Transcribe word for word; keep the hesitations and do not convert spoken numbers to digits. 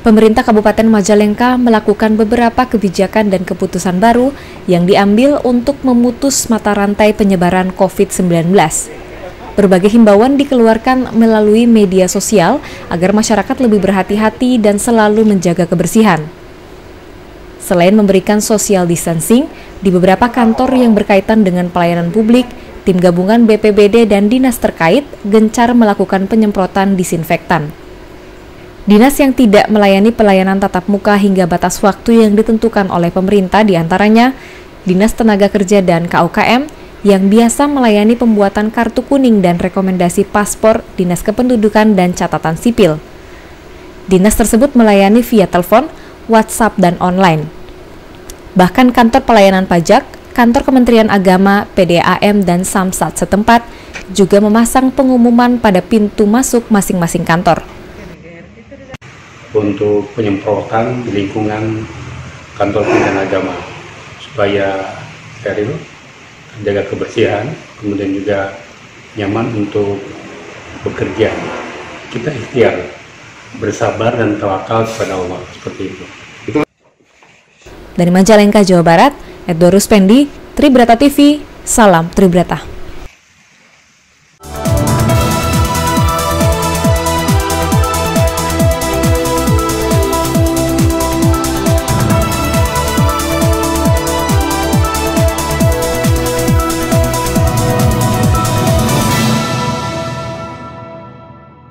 Pemerintah Kabupaten Majalengka melakukan beberapa kebijakan dan keputusan baru yang diambil untuk memutus mata rantai penyebaran covid sembilan belas. Berbagai himbauan dikeluarkan melalui media sosial agar masyarakat lebih berhati-hati dan selalu menjaga kebersihan. Selain memberikan social distancing, di beberapa kantor yang berkaitan dengan pelayanan publik, tim gabungan B P B D dan dinas terkait gencar melakukan penyemprotan disinfektan. Dinas yang tidak melayani pelayanan tatap muka hingga batas waktu yang ditentukan oleh pemerintah diantaranya Dinas Tenaga Kerja dan K U K M yang biasa melayani pembuatan kartu kuning dan rekomendasi paspor Dinas Kependudukan dan Catatan Sipil. Dinas tersebut melayani via telepon, WhatsApp, dan online. Bahkan kantor pelayanan pajak, kantor Kementerian Agama, P D A M, dan Samsat setempat juga memasang pengumuman pada pintu masuk masing-masing kantor. Untuk penyemprotan di lingkungan kantor Kementerian Agama supaya steril, jaga kebersihan, kemudian juga nyaman untuk bekerja. Kita ikhtiar, bersabar dan tawakal kepada Allah, seperti itu. Dari Majalengka, Jawa Barat, Edward Ruspendi, Tribrata T V, salam Tribrata.